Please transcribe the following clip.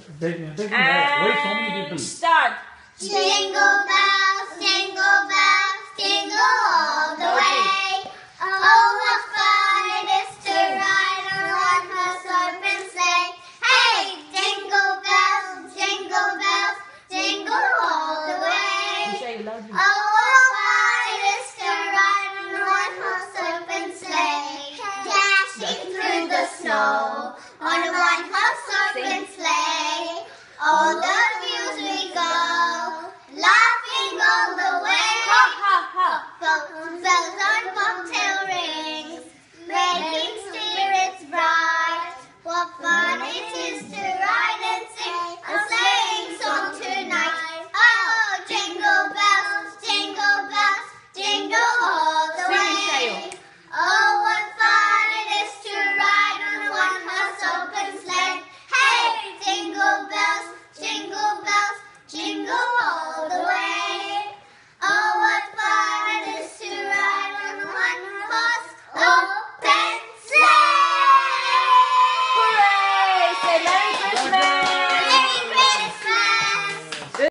Wait, so many people. Start. Jingle bells, jingle all the way. Oh, what fun it is to ride on one-horse open sleigh. Hey, jingle bells, jingle all the way. Oh, what fun it is to ride on one-horse open sleigh. Dashing through the snow on a one-horse open sleigh. All the fields we go, laughing all the way. Ha ha ha. Bells on bobtail rings, making spirits bright. What fun it is to ride and sing a sleighing song tonight. Oh, jingle bells, jingle all the way. Oh, what fun it is to ride on a one-horse open sleigh. Hey, jingle bells, jingle all the way. Oh, what fun it is to ride on a one-horse open sleigh. Hooray! Say Merry Christmas.